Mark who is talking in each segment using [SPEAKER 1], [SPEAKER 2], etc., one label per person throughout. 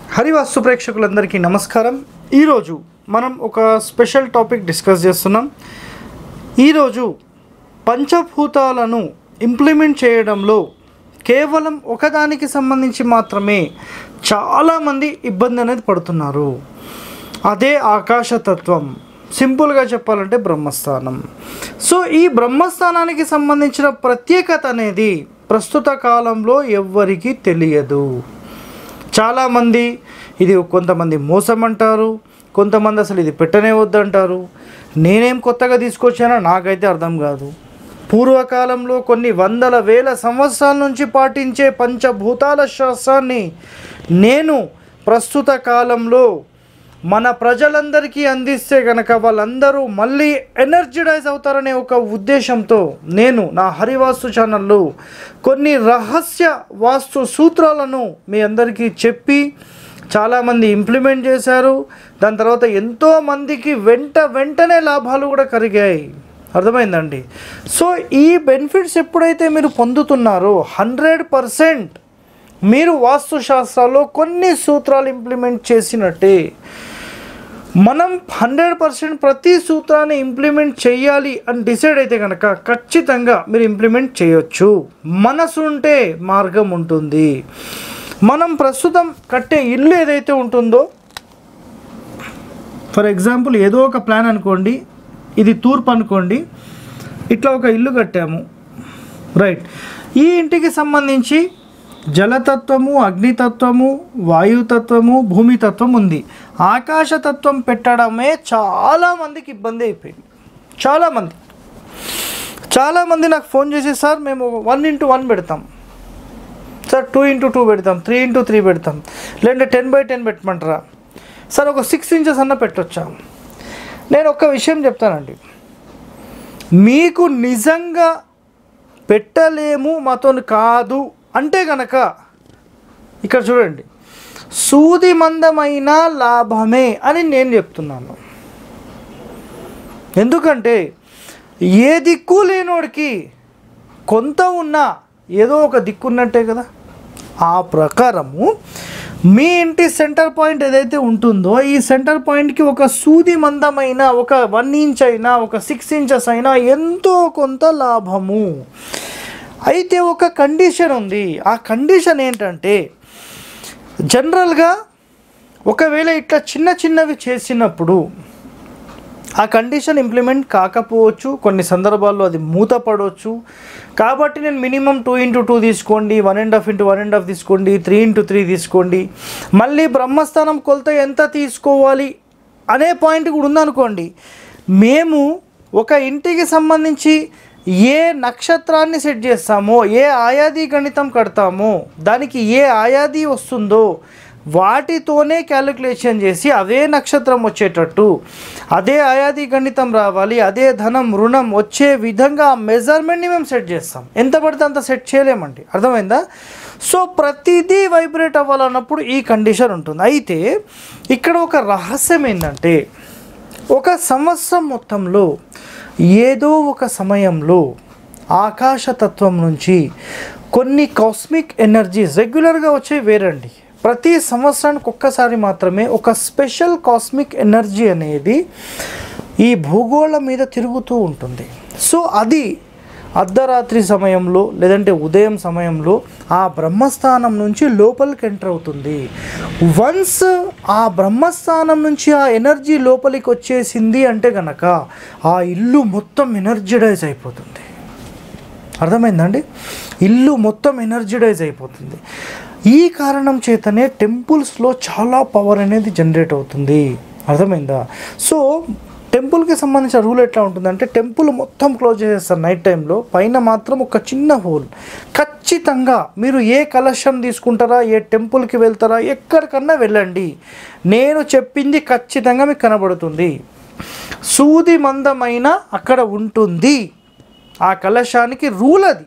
[SPEAKER 1] హరివాస్తు ప్రేక్షకులందరికీ నమస్కారం. ఈరోజు మనం ఒక స్పెషల్ టాపిక్ డిస్కస్ చేస్తున్నాం. ఈరోజు పంచభూతాలను ఇంప్లిమెంట్ చేయడంలో కేవలం ఒకదానికి సంబంధించి మాత్రమే చాలామంది ఇబ్బంది అనేది పడుతున్నారు. అదే ఆకాశతత్వం, సింపుల్గా చెప్పాలంటే బ్రహ్మస్థానం. సో ఈ బ్రహ్మస్థానానికి సంబంధించిన ప్రత్యేకత అనేది ప్రస్తుత కాలంలో ఎవ్వరికీ తెలియదు. చాలామంది ఇది కొంతమంది మోసం అంటారు, కొంతమంది అసలు ఇది పెట్టనే వద్దంటారు. నేనేం కొత్తగా తీసుకొచ్చానో నాకైతే అర్థం కాదు. పూర్వకాలంలో కొన్ని వందల వేల సంవత్సరాల నుంచి పాటించే పంచభూతాల శాస్త్రాన్ని నేను ప్రస్తుత కాలంలో మన ప్రజలందరికీ అందిస్తే కనుక వాళ్ళందరూ మళ్ళీ ఎనర్జిడైజ్ అవుతారనే ఒక ఉద్దేశంతో నేను నా హరివాస్తు ఛానల్లో కొన్ని రహస్య వాస్తు సూత్రాలను మీ అందరికీ చెప్పి చాలామంది ఇంప్లిమెంట్ చేశారు. దాని తర్వాత ఎంతోమందికి వెంటనే లాభాలు కూడా కలిగాయి. అర్థమైందండి? సో ఈ బెనిఫిట్స్ ఎప్పుడైతే మీరు పొందుతున్నారో 100% మీరు వాస్తుశాస్త్రాల్లో కొన్ని సూత్రాలు ఇంప్లిమెంట్ చేసినట్టే. మనం 100% ప్రతి సూత్రాన్ని ఇంప్లిమెంట్ చేయాలి అని డిసైడ్ అయితే కనుక ఖచ్చితంగా మీరు ఇంప్లిమెంట్ చేయొచ్చు. మనసు ఉంటే మార్గం ఉంటుంది. మనం ప్రస్తుతం కట్టే ఇల్లు ఏదైతే ఉంటుందో, ఫర్ ఎగ్జాంపుల్ ఏదో ఒక ప్లాన్ అనుకోండి, ఇది తూర్పు అనుకోండి, ఇట్లా ఒక ఇల్లు కట్టాము, రైట్. ఈ ఇంటికి సంబంధించి జలతత్వము, అగ్నితత్వము, వాయుతత్వము, భూమితత్వం ఉంది. ఆకాశతత్వం పెట్టడమే చాలామందికి ఇబ్బంది అయిపోయింది. చాలామంది నాకు ఫోన్ చేసి, సార్ మేము 1x1 పెడతాం, సార్ 2x2 పెడతాం, 3x3 పెడతాం, లేదంటే 10x10 పెట్టమంటారా, సార్ ఒక 6 ఇంచెస్ అన్న పెట్టొచ్చా. నేను ఒక్క విషయం చెప్తానండి, మీకు నిజంగా పెట్టలేము, మాతో కాదు అంటే కనుక ఇక్కడ చూడండి, సూది మందమైన లాభమే అని నేను చెప్తున్నాను. ఎందుకంటే ఏ దిక్కు లేనోడికి కొంత ఉన్నా ఏదో ఒక దిక్కు ఉన్నట్టే కదా. ఆ ప్రకారము మీ ఇంటి సెంటర్ పాయింట్ ఏదైతే ఉంటుందో, ఈ సెంటర్ పాయింట్కి ఒక సూది మందమైన ఒక 1 ఇంచ్ అయినా, ఒక 6 ఇంచెస్ అయినా ఎంతో కొంత లాభము. అయితే ఒక కండిషన్ ఉంది. ఆ కండిషన్ ఏంటంటే, జనరల్గా ఒకవేళ ఇట్లా చిన్నవి చేసినప్పుడు ఆ కండిషన్ ఇంప్లిమెంట్ కాకపోవచ్చు, కొన్ని సందర్భాల్లో అది మూతపడవచ్చు. కాబట్టి నేను మినిమం 2x2 తీసుకోండి, 1.5x1.5 తీసుకోండి, 3x3 తీసుకోండి. మళ్ళీ బ్రహ్మస్థానం కొలత ఎంత తీసుకోవాలి అనే పాయింట్ కూడా ఉందనుకోండి. మేము ఒక ఇంటికి సంబంధించి ఏ నక్షత్రాన్ని సెట్ చేస్తామో, ఏ ఆయాది గణితం కడతామో, దానికి ఏ ఆయాది వస్తుందో వాటితోనే క్యాలిక్యులేషన్ చేసి అదే నక్షత్రం వచ్చేటట్టు, అదే ఆయాది గణితం రావాలి, అదే ధనం రుణం వచ్చే విధంగా మెజర్మెంట్ని మేము సెట్ చేస్తాం. ఎంత పడితే అంత సెట్ చేయలేమండి. అర్థమైందా? సో ప్రతిదీ వైబ్రేట్ అవ్వాలన్నప్పుడు ఈ కండిషన్ ఉంటుంది. అయితే ఇక్కడ ఒక రహస్యం ఏంటంటే, ఒక సంవత్సరం మొత్తంలో ఏదో ఒక సమయంలో ఆకాశతత్వం నుంచి కొన్ని కాస్మిక్ ఎనర్జీస్ రెగ్యులర్గా వచ్చేవి వేరండి. ప్రతి సంవత్సరానికి ఒక్కసారి మాత్రమే ఒక స్పెషల్ కాస్మిక్ ఎనర్జీ అనేది ఈ భూగోళం మీద తిరుగుతూ ఉంటుంది. సో అది అర్ధరాత్రి సమయంలో లేదంటే ఉదయం సమయంలో ఆ బ్రహ్మస్థానం నుంచి లోపలికి ఎంటర్ అవుతుంది. వన్స్ ఆ బ్రహ్మస్థానం నుంచి ఆ ఎనర్జీ లోపలికి వచ్చేసింది అంటే కనుక ఆ ఇల్లు మొత్తం ఎనర్జిడైజ్ అయిపోతుంది. అర్థమైందండి? ఇల్లు మొత్తం ఎనర్జిడైజ్ అయిపోతుంది. ఈ కారణం చేతనే టెంపుల్స్లో చాలా పవర్ అనేది జనరేట్ అవుతుంది. అర్థమైందా? సో టెంపుల్కి సంబంధించిన రూల్ ఎట్లా ఉంటుందంటే, టెంపుల్ మొత్తం క్లోజ్ చేసేస్తారు నైట్ టైంలో, పైన మాత్రం ఒక చిన్న హోల్. ఖచ్చితంగా మీరు ఏ కలశం తీసుకుంటారా, ఏ టెంపుల్కి వెళ్తారా, ఎక్కడికన్నా వెళ్ళండి, నేను చెప్పింది ఖచ్చితంగా మీకు కనబడుతుంది. సూది మందమైన అక్కడ ఉంటుంది. ఆ కలశానికి రూల్ అది.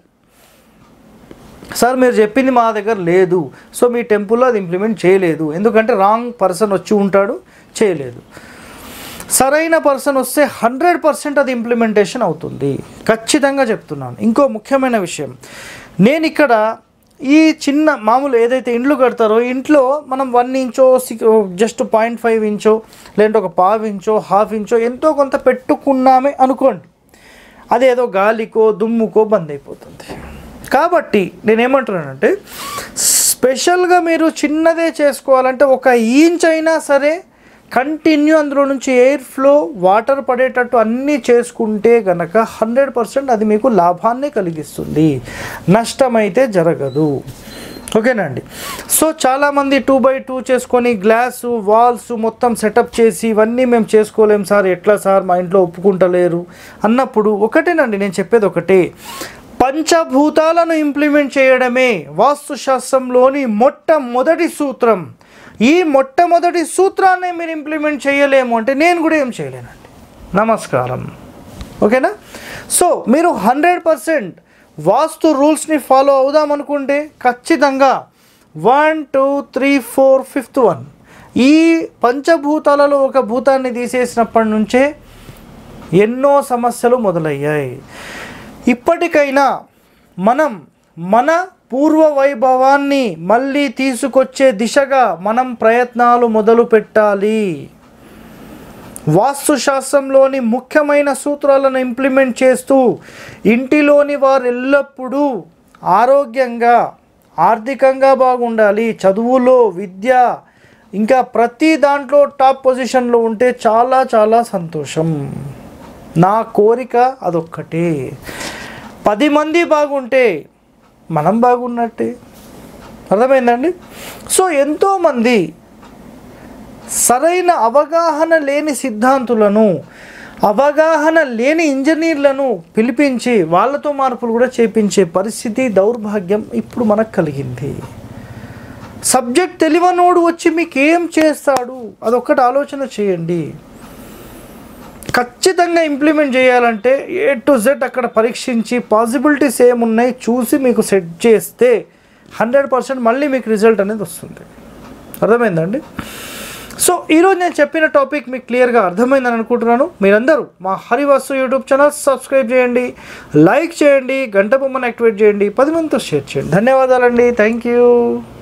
[SPEAKER 1] సార్ మీరు చెప్పింది మా దగ్గర లేదు, సో మీ టెంపుల్లో అది ఇంప్లిమెంట్ చేయలేదు, ఎందుకంటే రాంగ్ పర్సన్ వచ్చి ఉంటాడు, చేయలేదు. సరైన పర్సన్ వస్తే 100% అది ఇంప్లిమెంటేషన్ అవుతుంది. ఖచ్చితంగా చెప్తున్నాను. ఇంకో ముఖ్యమైన విషయం, నేను ఇక్కడ ఈ చిన్న మామూలు ఏదైతే ఇండ్లు కడతారో ఇంట్లో మనం 1 ఇంచో జస్ట్ 0.5 ఇంచో లేదంటే ఒక 1/2 ఇంచో 1/2 ఇంచో ఎంతో కొంత పెట్టుకున్నామే అనుకోండి, అదేదో గాలికో దుమ్ముకో బంద్ అయిపోతుంది. కాబట్టి నేనేమంటున్నానంటే స్పెషల్గా మీరు చిన్నదే చేసుకోవాలంటే 1 ఇంచ్ అయినా సరే కంటిన్యూ అందులో నుంచి ఎయిర్ ఫ్లో వాటర్ పడేటట్టు అన్నీ చేసుకుంటే కనుక 100% అది మీకు లాభాన్ని కలిగిస్తుంది, నష్టమైతే జరగదు. ఓకేనా అండి. సో చాలామంది 2x2 చేసుకొని గ్లాసు వాల్స్ మొత్తం సెటప్ చేసి ఇవన్నీ మేము చేసుకోలేం సార్, ఎట్లా సార్ మా ఇంట్లో ఒప్పుకుంటలేరు అన్నప్పుడు ఒకటేనండి నేను చెప్పేది ఒకటే, పంచభూతాలను ఇంప్లిమెంట్ చేయడమే వాస్తుశాస్త్రంలోని మొట్టమొదటి సూత్రం. ఈ మొట్టమొదటి సూత్రాన్ని మీరు ఇంప్లిమెంట్ చేయలేము అంటే నేను కూడా ఏం చేయలేనండి. నమస్కారం. ఓకేనా. సో మీరు 100% వాస్తు రూల్స్ని ఫాలో అవుదాం అనుకుంటే ఖచ్చితంగా 1 2 3 4 5th వన్ ఈ పంచభూతాలలో ఒక భూతాన్ని తీసేసినప్పటి నుంచే ఎన్నో సమస్యలు మొదలయ్యాయి. ఇప్పటికైనా మనం మన పూర్వ వైభవాన్ని మళ్ళీ తీసుకొచ్చే దిశగా మనం ప్రయత్నాలు మొదలు పెట్టాలి. వాస్తుశాస్త్రంలోని ముఖ్యమైన సూత్రాలను ఇంప్లిమెంట్ చేస్తూ ఇంటిలోని వారు ఎల్లప్పుడూ ఆరోగ్యంగా ఆర్థికంగా బాగుండాలి, చదువులో విద్య ఇంకా ప్రతి దాంట్లో టాప్ పొజిషన్లో ఉంటే చాలా చాలా సంతోషం. నా కోరిక అదొక్కటే. 10 మంది బాగుంటే మనం బాగున్నట్టే. అర్థమైందండి. సో ఎంతోమంది సరైన అవగాహన లేని సిద్ధాంతులను, అవగాహన లేని ఇంజనీర్లను పిలిపించి వాళ్ళతో మార్పులు కూడా చేపించే పరిస్థితి, దౌర్భాగ్యం ఇప్పుడు మనకు కలిగింది. సబ్జెక్ట్ తెలియనోడు వచ్చి మీకు ఏం చేస్తాడు అదొక్కటి ఆలోచన చేయండి. ఖచ్చితంగా ఇంప్లిమెంట్ చేయాలంటే A to Z అక్కడ పరీక్షించి పాసిబిలిటీస్ ఏమున్నాయి చూసి మీకు సెట్ చేస్తే 100% మళ్ళీ మీకు రిజల్ట్ అనేది వస్తుంది. అర్థమైందండి. సో ఈరోజు నేను చెప్పిన టాపిక్ మీకు క్లియర్గా అర్థమైందని అనుకుంటున్నాను. మీరందరూ మా హరివాస్తు యూట్యూబ్ ఛానల్ సబ్స్క్రైబ్ చేయండి, లైక్ చేయండి, గంట బొమ్మను యాక్టివేట్ చేయండి, 10 మందితో షేర్ చేయండి. ధన్యవాదాలండి. Thank you.